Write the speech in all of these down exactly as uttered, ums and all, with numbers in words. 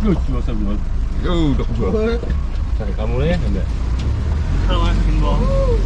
Lucu sebelum. Yo, dah buka. Saya kamu ni, anda. Kalau makin bom.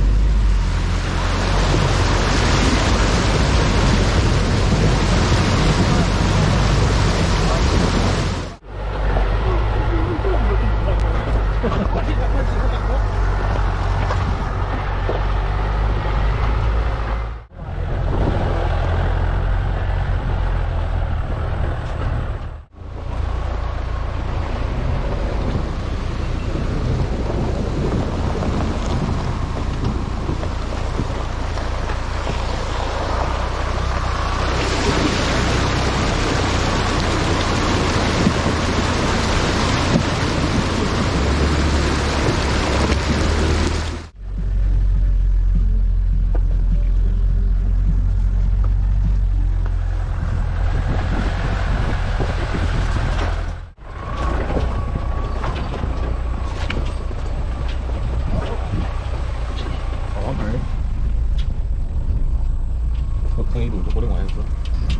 상의도 좀 오래 많이 했어.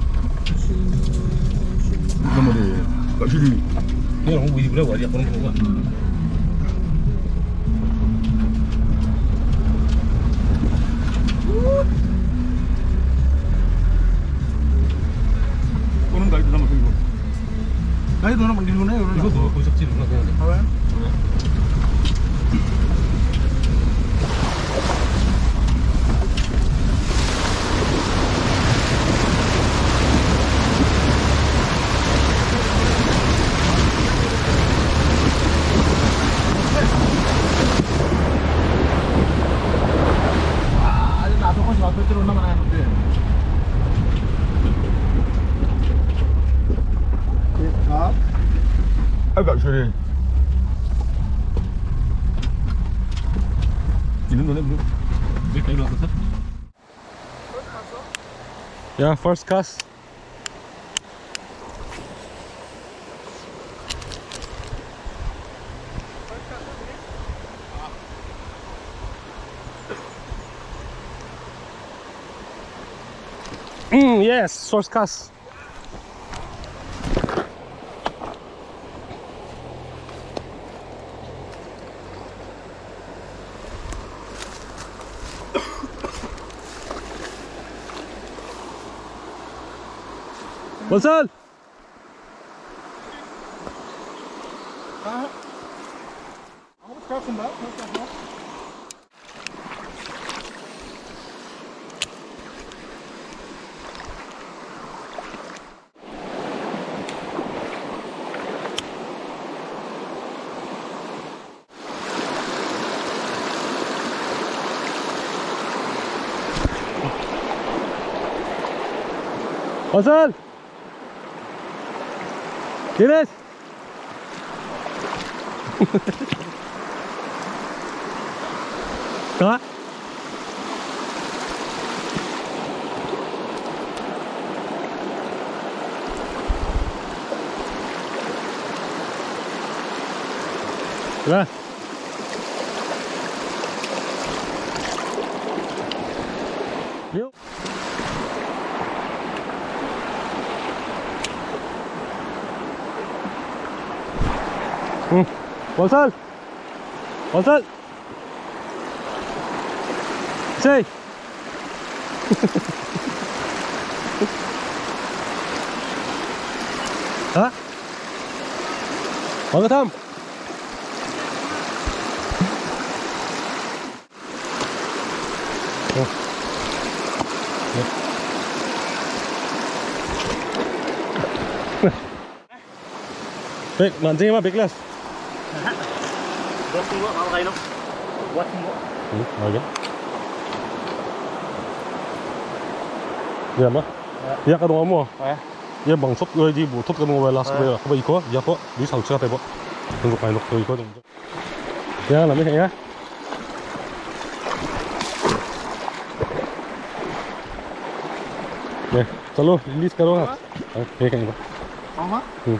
너무 돼. 가시리. 그냥 홍보 이브라 와리 아빠는 그런 거야. 오는 가이드 남아 그리고. 가이드 하나 만들고 내. 이거 뭐 보셨지 누나 그냥. 아 왜? Terus nama nama dia. Ah, agak sering. Ini dulu dulu. Dia kayak dulu apa? Ya, first class. Mm, yes, source class. What's up? Uh, I was crossing that. Hasan! Deniz! Kak? Lah. Yuk. Hmm. Walsal. Walsal. Say. Hả? Mọi người thăm. Baik, mancing apa Biklas? Buat semua kalau kain buat semua. Hmm, oke. Ya mah. Ya kan ngomong. Ya. Ya bangsat gue di butut kan gue las gue. Apa iko? Ya kok di salsa teh, Pak. Tunggu kain lo iko tunggu. Ya, namanya ya. Ya, चलो release करो आप ठीक है Mama? Hmm.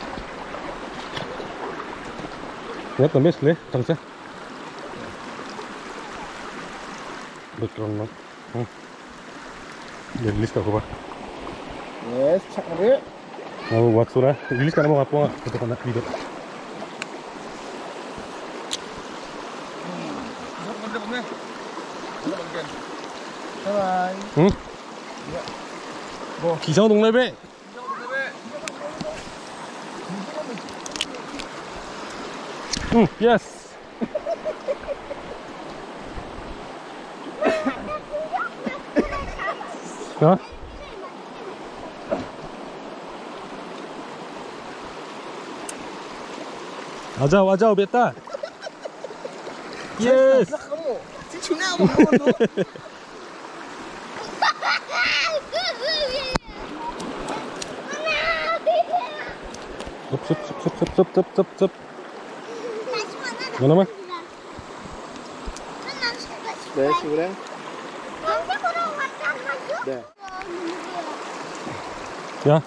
Ya, também se lê, tá certo? Betul banget. Hmm. Ya, rilis kau apa? Yes, cak ngeri. mau buat surah. Willy sekarang mau apa untuk anak video? Bye. 응? 뭐 기성 동네배. 응, 예스. 어? 와자 와자 오베타. 예스. Kamu, si Cuna mo naman no? 섭섭섭섭섭섭섭섭섭. 뭐 나만? 네, 그래. 네. 야.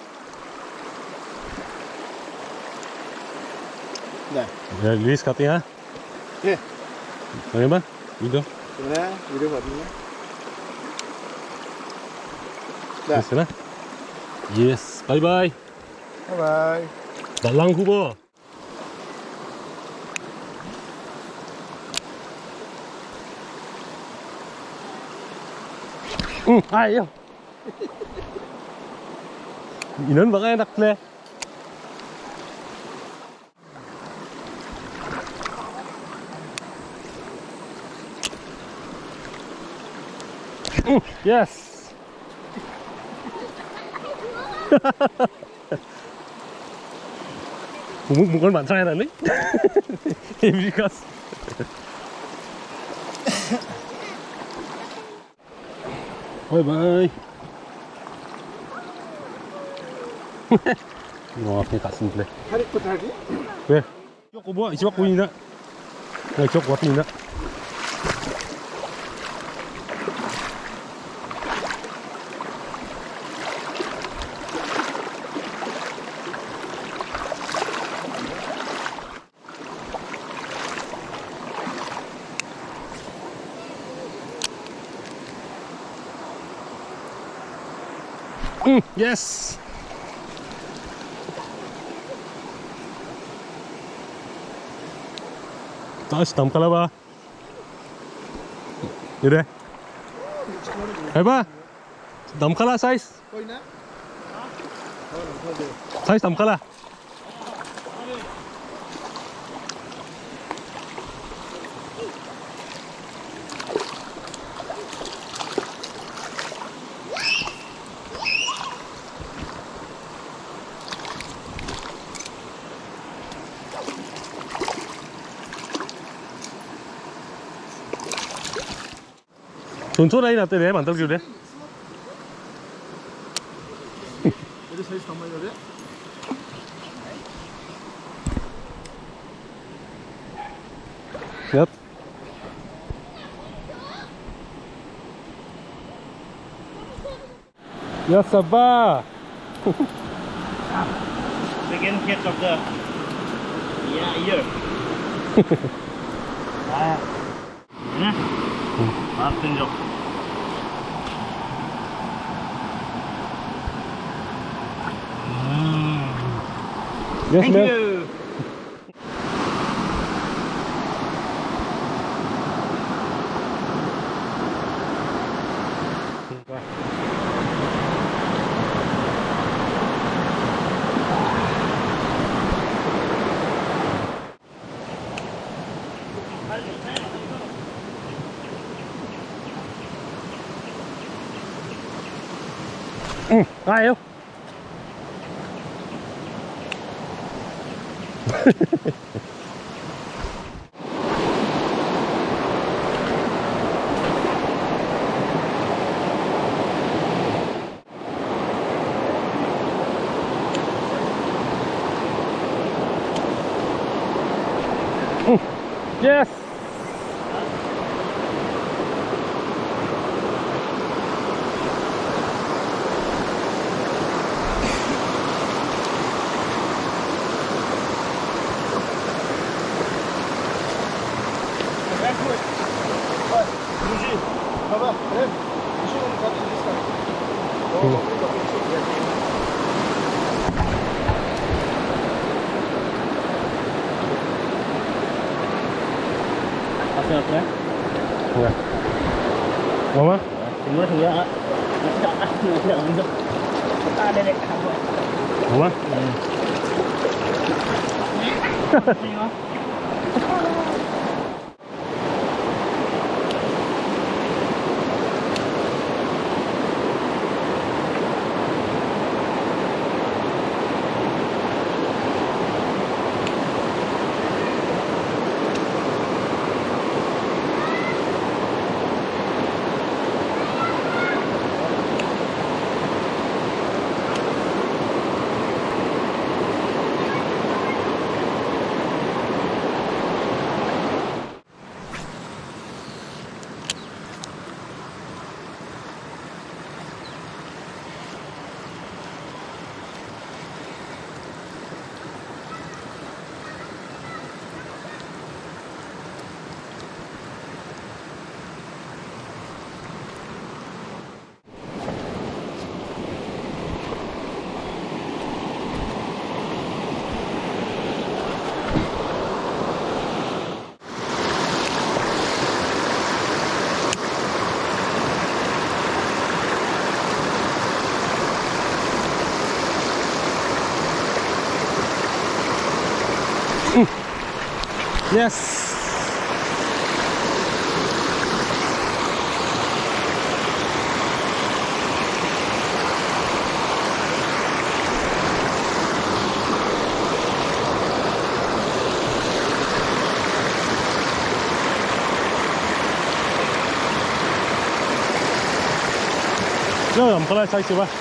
네. Ya, Luis katanya. 예. Bagaimana? Video. Gimana? Video buatnya. 네. 됐으나? Yes. Bye bye. Bye bye. 날랑 후보. 응, ayo. Inon baka enak le. 응, yes. 뭐, 뭐걸 많잖아 나는? 에브리카스. 바이바이. 와, 그냥 갔습니다. Tarik ko tarik. 왜? 이거 뭐야? 이집 갖고 있나? 야, 이집 갖고 있나? 응, 예스. 다시 담가라 봐. 이래. 해봐. 담가라 사이즈. Koy na? 사이즈 담가라. 전초라인 어때? 내 만들기로 해? Jadi size tambah ya, Dek. Yep. Ya sabar. Second catch of the yeah year. Ah. Nah. Maaf tunjuk. Yes, Thank man. you. 응, 아요. 응, 예스. Baba, Rem. Issue ng copy this time. Oh, copy. Siap ya. Enggak. Mama? Tunggu tunggu ya. Tidak ah, tidak untuk. Kita ada dek. Mama? Yes. Rồi, không có lại sai chưa ba?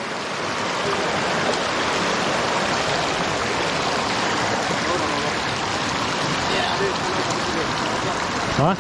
Hả?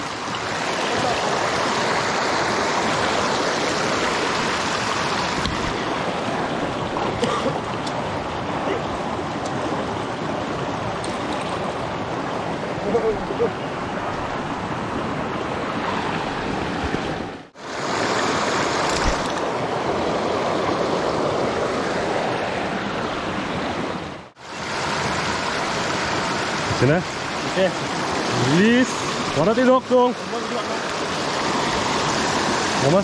Sini. Oke. Release. Warna tidur dong. Mama.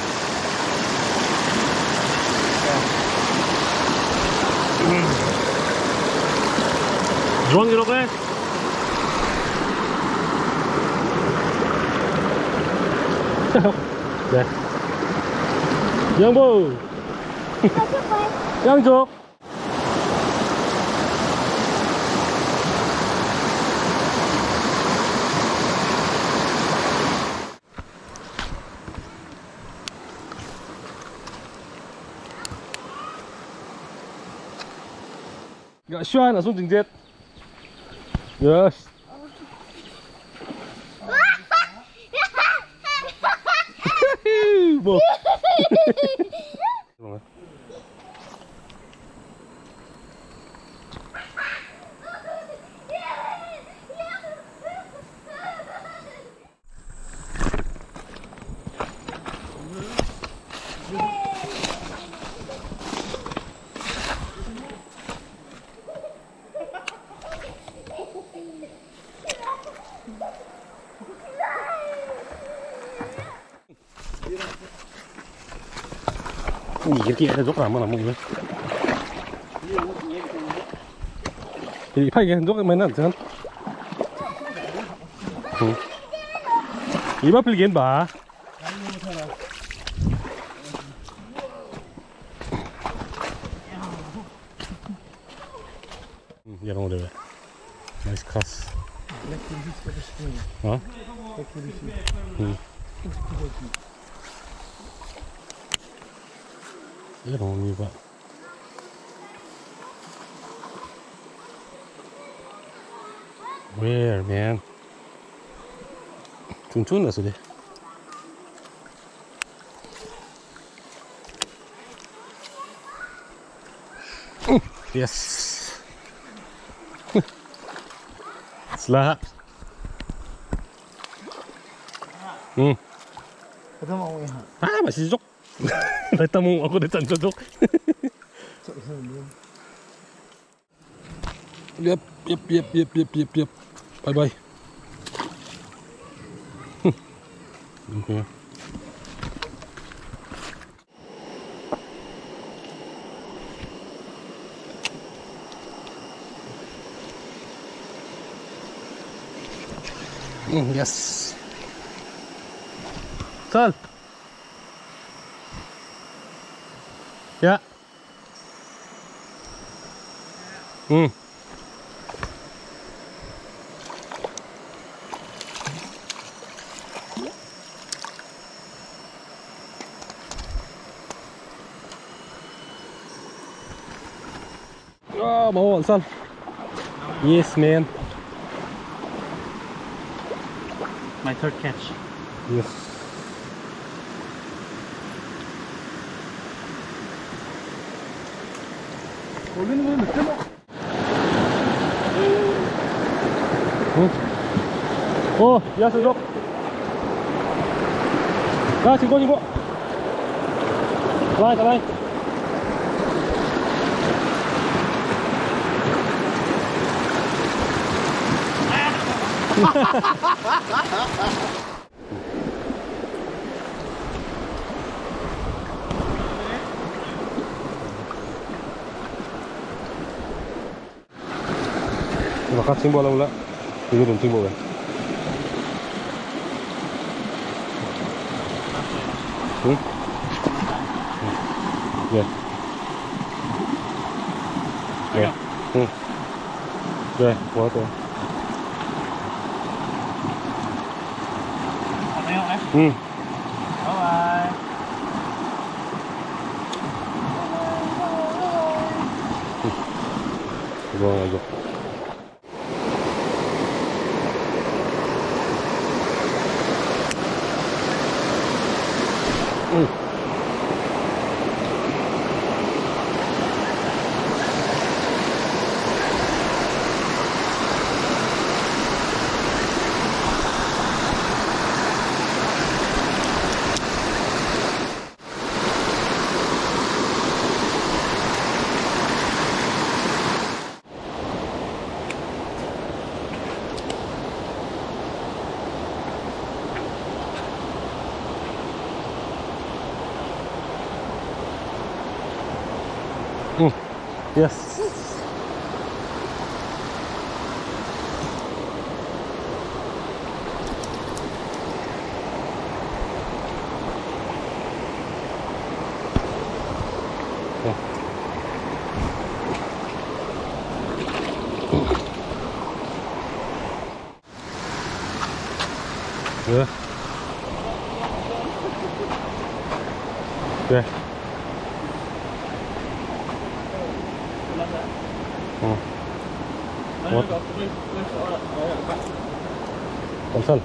Juang gitu kan? Deh. Yang bu. Yang jok. Gak syuan langsung jengjet. Yes. Bo. Cái kia dốc làm mà làm mọi người thì phải cái dốc mấy lần chứ 이 봐 빌긴 봐 얘랑 오래 왜 나이스 카스 어? 응 얘랑 이봐 Where, man? Cun-cun lah sudah. Uh, yes. Selah. Hmm. Kata mau ya. Ah, masih jok. Dah tamu aku dah tak jok. Yep, yep, yep, yep, yep, yep, yep. Bye bye. Okay. Mm, yes. Son. Yeah. Mm. Oh, mau son. Yes, man. My third catch. Yes. 응. 어, 야, 저거. 야, 친구, 친구.来，来。Makat simbol lang wala. Dito dun simbol kan. Hmm? Yeah. Yeah. Hmm. Yeah, quá rồi. Hmm. Bye bye. Rồi rồi. Hmm. Hmm. Yes. Yeah. Yeah. Yeah. Oh. What? Cancel.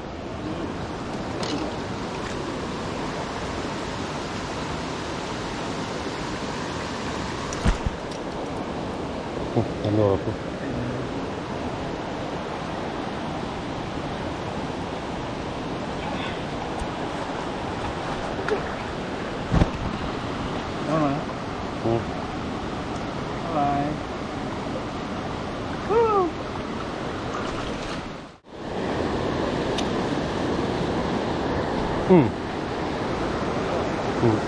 Oh, ano ako? Bye Oh. bye. Hmm. Hmm.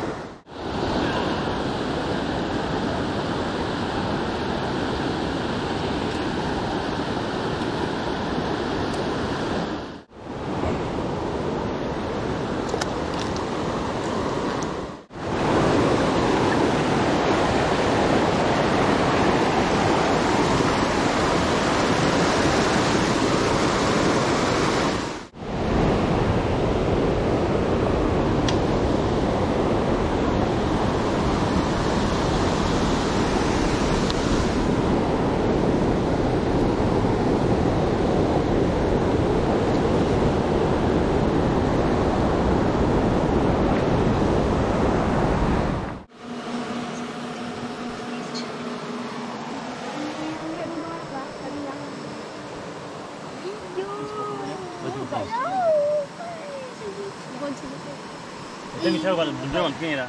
일단 밑으로 가서 문제는 원통이라.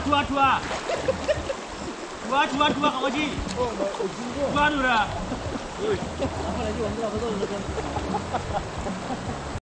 tua tua. Tua tua tua Kak Haji. Oh, ujung tu. Tua tu dah. Apa lagi orang tu betul betul.